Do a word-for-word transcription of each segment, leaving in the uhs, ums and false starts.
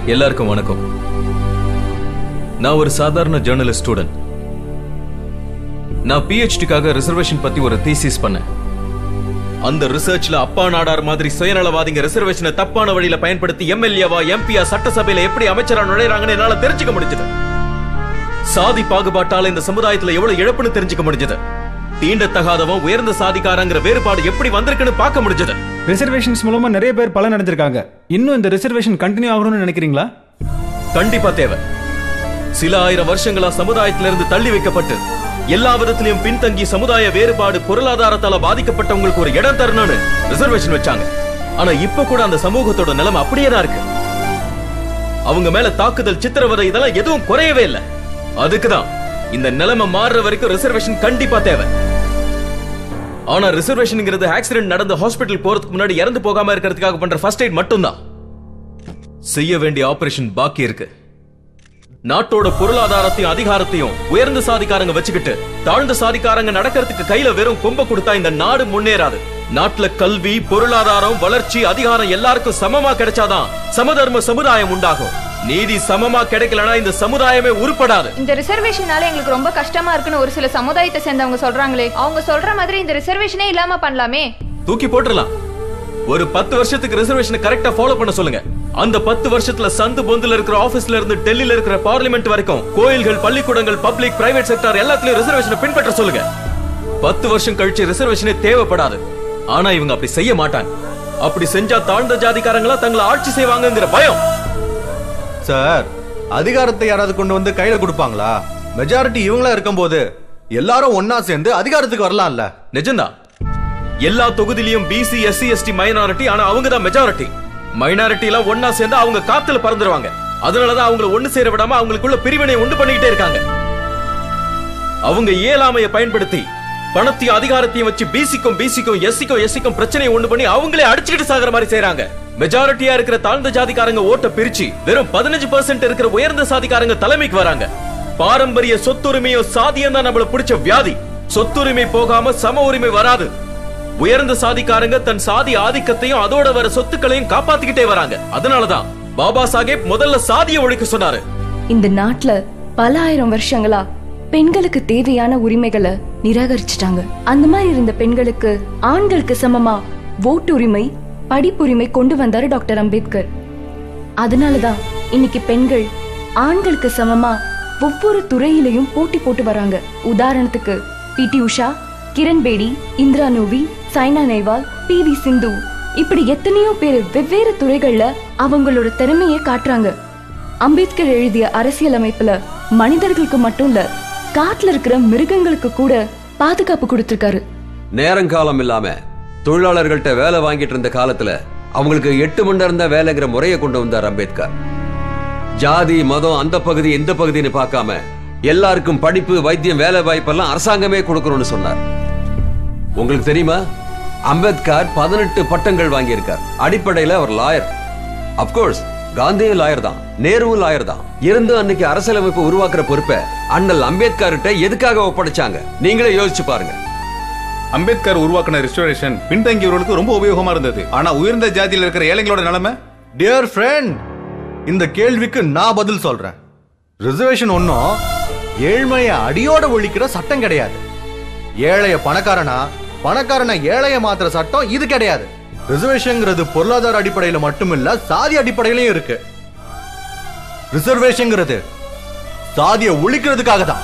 எல்லாருக்கும் வணக்கம். நான் ஒரு சாதாரண ஜேர்னலிஸ்ட் ஸ்டூடெண்ட். நான் பிஹெச்டிக்காக ரிசர்வேஷன் பத்தி ஒரு தீசிஸ் பண்ணேன். அந்த ரிசர்ச்ல அப்பா நாடார் மாதிரி சுயநலவாதிங்க ரிசர்வேஷனை தப்பான வழியில பயன்படுத்தி எம்எல்ஏவா எம்பியா சட்டசபையில எப்படி அமைச்சரா நுழைறாங்கன்னு என்னால தெரிஞ்சுக்க முடிஞ்சது. சாதி பாகுபாட்டால இந்த சமுதாயத்துல எவ்வளவு இழப்புன்னு தெரிஞ்சுக்க முடிஞ்சது. தீண்டத்தகாதவன் உயர்ந்த சாதிக்காரங்கிற வேறுபாடு எப்படி வந்திருக்குன்னு பார்க்க முடிஞ்சது. ரிசர்வேஷன்ஸ் மூலமா நிறைய பேர் பலன் அடைஞ்சிருக்காங்க. இன்னும் இந்த ரிசர்வேஷன் கண்டினியூ ஆகணும்னு நினைக்கிறீங்களா? கண்டிப்பா தேவை. சில ஆயிரம் வருஷங்களா சமுதாயத்திலிருந்து தள்ளி வைக்கப்பட்டு எல்லா விதத்திலையும் பின்தங்கி சமுதாய வேறுபாடு பொருளாதாரத்தால பாதிக்கப்பட்டவங்களுக்கு ஒரு இடம் தரணும்னு ரிசர்வேஷன் வச்சாங்க. ஆனா இப்ப கூட அந்த சமூகத்தோட நிலைமை அப்படியே தான் இருக்கு. அவங்க மேல தாக்குதல், சித்திரவதை இதெல்லாம் எதுவும் குறையவே இல்லை. அதுக்குதான் இந்த நிலைமை மாறுற வரைக்கும் ரிசர்வேஷன் கண்டிப்பா தேவை. ஆனா ரிசர்வேஷன்ங்கிறது ஆக்சிடென்ட் நடந்து ஹாஸ்பிடல் போறதுக்கு முன்னாடி இறந்து போகாம இருக்கிறதுக்காக பண்ற ஃபர்ஸ்ட் எய்ட் மட்டும்தான். செய்ய வேண்டிய ஆபரேஷன் பாக்கி இருக்கு. நாட்டோட பொருளாதாரத்தையும் அதிகாரத்தையும் உயர்ந்த சாதிக்காரங்க வச்சுக்கிட்டு தாழ்ந்த சாதிக்காரங்க நடக்கிறதுக்கு கையில வெறும் கொம்ப கொடுத்தா இந்த நாடு முன்னேறாது. நாட்டுல கல்வி, பொருளாதாரம், வளர்ச்சி, அதிகாரம் எல்லாருக்கும் சமமா கிடைச்சாதான் சமதர்ம சமுதாயம் உண்டாகும். நீதி சமமா கிடைக்கலனா இந்த சமுதாயமே உருப்படாது. இந்த ரிசர்வேஷனால எங்களுக்கு ரொம்ப கஷ்டமா இருக்குன்னு ஒரு சில சமுதாயத்தை சேர்ந்தவங்க சொல்றாங்களே, அவங்க சொல்ற மாதிரி இந்த ரிசர்வேஷனே இல்லாம பண்ணலாமே. தூக்கி போட்டுறலாம். ஒரு பத்து வருஷத்துக்கு ரிசர்வேஷனை கரெக்டா ஃபாலோ பண்ண சொல்லுங்க. அந்த பத்து வருஷத்துல சந்து பொந்துல இருக்கிற ஆபீஸ்ல இருந்து டெல்லியில இருக்கிற பார்லிமெண்ட் வரைக்கும் கோயில்கள், பள்ளிக்கூடங்கள், பப்ளிக், பிரைவேட் செக்டார் எல்லாத்துலயும் ரிசர்வேஷனை பின்பற்ற சொல்லுங்க. பத்து வருஷம் கழிச்சு ரிசர்வேஷனே தேவைப்படாது. ஆனா இவங்க அப்படி செய்ய மாட்டாங்க. அப்படி செஞ்சா தாழ்ந்த ஜாதிக்காரங்களா தங்களை ஆட்சி செய்வாங்கங்கிற பயம். சார், அதிகாரத்தை யாராவது கொண்டு வந்து கையில கொடுப்பாங்களா? மெஜாரிட்டி இவங்களா இருக்கும்போது எல்லாரும் ஒன்னா சேர்ந்து அதிகாரத்துக்கு வரலாம்ல. நிஜம்தான். எல்லா தொகுதியிலும் பிசி, எஸ்சி, எஸ்டி மைனாரிட்டி. ஆனா அவங்க தான் மெஜாரிட்டி. மைனாரிட்டி எல்லாம் ஒன்னா சேர்ந்து அவங்க காத்துல பறந்துருவாங்க. அதனாலதான் அவங்களை ஒண்ணு சேர விடாம அவங்களுக்குள்ள பிரிவினை உண்டு பண்ணிக்கிட்டே இருக்காங்க. அவங்க இயலாமையை பயன்படுத்தி பணத்தையும் அதிகாரத்தையும் வச்சு பிசிக்கும் பிசிக்கும் எஸ்சிக்கும் எஸ்சிக்கும் பிரச்சனையை உண்டு பண்ணி அவங்களே அடிச்சுக்கிட்டு சாகிற மாதிரி செய்யறாங்க. மெஜாரிட்டியா இருக்கிற தாழ்ந்த ஜாதிக்காரங்க ஓட்ட பிரிச்சு வெறும் பதினஞ்சு பர்சன்ட் இருக்கிற உயர்ந்த சாதிக்காரங்க தலைமைக்கு வராங்க. பாரம்பரிய சொத்துரிமையும் சாதியம் தான் நம்மள பிடிச்ச வியாதி. சொத்துரிமை போகாம சம உரிமை வராது. உயர்ந்த சாதிக்காரங்க தன் சாதி ஆதிக்கத்தையும் அதோட வர சொத்துக்களையும் காப்பாத்திக்கிட்டே வராங்க. அதனாலதான் பாபா சாஹேப் முதல்ல சாதியை ஒழிக்க சொன்னாரு. இந்த நாட்டுல பல ஆயிரம் வருஷங்களா பெண்களுக்கு தேவையான உரிமைகளை நிராகரிச்சுட்டாங்க. அந்த மாதிரி இருந்த பெண்களுக்கு ஆண்களுக்கு சமமா ஓட்டுரிமை, படிப்புரிமை கொண்டு வந்தாரு டாக்டர் அம்பேத்கர். அதனாலதான் இன்னைக்கு பெண்கள் ஆண்களுக்கு சமமா ஒவ்வொரு துறையிலையும் போட்டி போட்டு வராங்க. உதாரணத்துக்கு பிடி உஷா, கிரண் பேடி, இந்திரா நூவி, சைனா நேவால், பி வி சிந்து, இப்படி எத்தனையோ பேர் வெவ்வேறு துறைகள்ல அவங்களோட திறமையை காட்டுறாங்க. அம்பேத்கர் எழுதிய அரசியல் அமைப்புல மனிதர்களுக்கு மட்டும் இல்ல, காட்டுல இருக்கிற மிருகங்களுக்கு கூட பாதுகாப்பு கொடுத்திருக்காரு. நேரங்காலம் இல்லாம தொழிலாளர்கள்ட்ட வேலை வாங்கிட்டு இருந்த காலத்துல அவங்களுக்கு எட்டு மணி நேரம் தான் வேலைங்கிற முறையை கொண்டு வந்தார் அம்பேத்கர். ஜாதி, மதம், அந்த பகுதி இந்த பகுதின்னு பார்க்காம எல்லாருக்கும் படிப்பு, வைத்தியம், வேலை வாய்ப்பெல்லாம் அரசாங்கமே கொடுக்கணும்னு சொன்னார். உங்களுக்கு தெரியுமா, அம்பேத்கர் பதினெட்டு பட்டங்கள் வாங்கியிருக்கார். அடிப்படையில் அவர் லாயர். அப்கோர்ஸ் காந்தியும் லாயர் தான், நேருவும் லாயர் தான். இருந்து அன்னைக்கு அரசியலமைப்பு உருவாக்குற பொறுப்பை அண்ணல் அம்பேத்கர்கிட்ட எதுக்காக ஒப்படைச்சாங்க? நீங்களே யோசிச்சு பாருங்க. அம்பேத்கர் உருவாக்கின ரிசர்வேஷன் பின்தங்கியவர்களுக்கு ரொம்ப உபயோகமா இருந்தது. ஆனா உயர்ந்த ஜாதியில் இருக்கிற ஏழைங்களோட நிலைமை? டியர் ஃப்ரெண்ட், இந்த கேள்விக்கு நான் பதில் சொல்றேன். ரிசர்வேஷன் ஒன்னும் ஏழ்மைய அடியோட ஒழிக்கிற சட்டம் கிடையாது. ஏழைய பணக்காரனா, பணக்காரன ஏழைய மாத்திர சட்டம் இது கிடையாது. ரிசர்வேஷன்ங்கிறது பொருளாதார அடிப்படையில மட்டுமில்ல, சாதி அடிப்படையிலும் இருக்கு. ரிசர்வேஷன்ங்கிறது சாதியை ஒழிக்கிறதுக்காக தான்.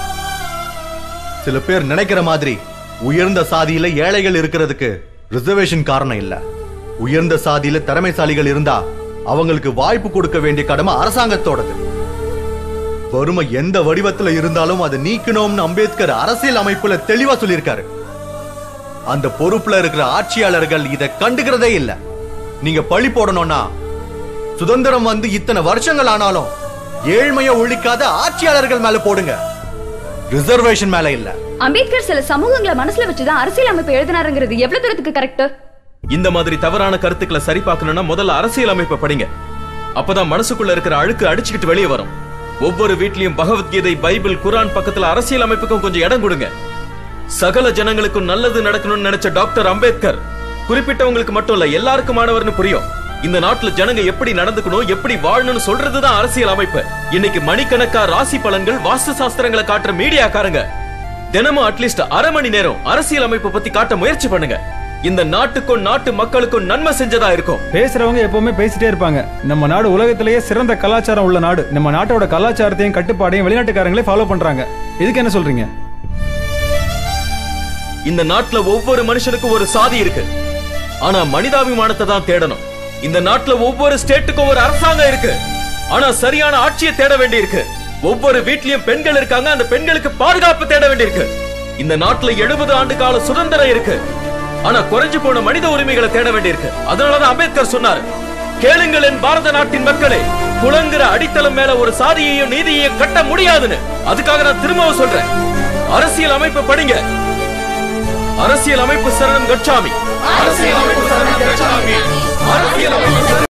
சில பேர் நினைக்கிற மாதிரி உயர்ந்த சாதியில ஏழைகள் இருக்கிறதுக்கு ரிசர்வேஷன் காரணம் இல்ல. உயர்ந்த சாதியில திறமைசாலிகள் இருந்தா அவங்களுக்கு வாய்ப்பு கொடுக்க வேண்டிய கடமை அரசாங்கத்தோடது. வறுமை எந்த வடிவத்துல இருந்தாலும் அதை நீக்கணும்னு அம்பேத்கர் அரசியல் அமைப்புல தெளிவா சொல்லியிருக்காரு. அந்த பொறுப்புல இருக்கிற ஆட்சியாளர்கள் இதை கண்டுக்கிறதே இல்ல. நீங்க பழி போடணும்னா சுதந்திரம் வந்து இத்தனை வருஷங்கள் ஆனாலும் ஏழ்மையை ஒழிக்காத ஆட்சியாளர்கள் மேல போடுங்க, ரிசர்வேஷன் மேல இல்ல. அம்பேத்கர் சில சமூகங்களை மனசுல வச்சுதான் அரசியல் அமைப்பு எழுதினாருங்கிறது எவ்வளவு தூரத்துக்கு கரெக்ட்? இந்த மாதிரி தவறான கருத்துக்களை சரி பார்க்கணும்னா முதல்ல அரசியல் அமைப்பை படிங்க. அப்பதான் மனசுக்குள்ள இருக்கிற அழுக்கு அடிச்சுக்கிட்டு வெளியே வரும். ஒவ்வொரு வீட்லயும் பகவத்கீதை, பைபிள், குரான் பக்கத்துல அரசியல் அமைப்புக்கும் கொஞ்சம் இடம் கொடுங்க. சகல ஜனங்களுக்கும் நல்லது நடக்கணும்னு நினைச்ச டாக்டர் அம்பேத்கர் குறிப்பிட்டவங்களுக்கு மட்டும் இல்ல எல்லாருக்குமானவர்னு புரியும். இந்த நாட்டுல ஜனங்க எப்படி நடந்துக்கணும், எப்படி வாழணும்னு சொல்றதுதான் அரசியல் அமைப்பு. இன்னைக்கு மணிக்கணக்கா ராசி பலன்கள், வாஸ்து சாஸ்திரங்களை காட்டுற மீடியாக்காரங்க தினமும் அட்லீஸ்ட் அரை மணி நேரம் அரசியல் அமைப்பு பத்தி காட்ட முயற்சி பண்ணுங்க. இந்த நாட்டுக்கும் நாட்டு மக்களுக்கும் நன்மை செஞ்சதா இருக்கும். பேசுறவங்க எப்பவுமே பேசிட்டே இருப்பாங்க. நம்ம நாடு உலகத்திலேயே சிறந்த கலாச்சாரம் உள்ள நாடு. நம்ம நாட்டோட கலாச்சாரத்தையும் கட்டுப்பாடையும் வெளிநாட்டுக்காரங்களே ஃபாலோ பண்றாங்க. இதுக்கு என்ன சொல்றீங்க? இந்த நாட்டுல ஒவ்வொரு மனுஷனுக்கும் ஒரு சாதி இருக்கு. ஆனா மனிதாபிமானத்தை தான் தேடணும். இந்த நாட்டுல ஒவ்வொரு ஸ்டேட்டுக்கும் ஒரு அரசாங்கம் இருக்கு. ஆனா சரியான ஆட்சியை தேட வேண்டி இருக்கு. ஒவ்வொரு வீட்லயும் பெண்கள் இருக்காங்க. அந்த பெண்களுக்கு பாதுகாப்பு தேட வேண்டியிருக்கு. இந்த நாட்டுல எழுபது ஆண்டு கால சுதந்திரம் இருக்கு. ஆனா குறைஞ்சு போன மனித உரிமைகளை தேட வேண்டியிருக்கு. அதனாலதான் அம்பேத்கர் சொன்னார், கேளுங்கள் என் பாரத நாட்டின் மக்களே, குளங்குற அடித்தளம் மேல ஒரு சாதியையும் நீதியையும் கட்ட முடியாதுன்னு. அதுக்காக நான் திரும்பவும் சொல்றேன், அரசியல் அமைப்பு படிங்க. அரசியல் அமைப்பு சரணம் கச்சாமி. அரசியல் அமைப்பு சரணம் கச்சாமி. அரசியல் அமைப்பு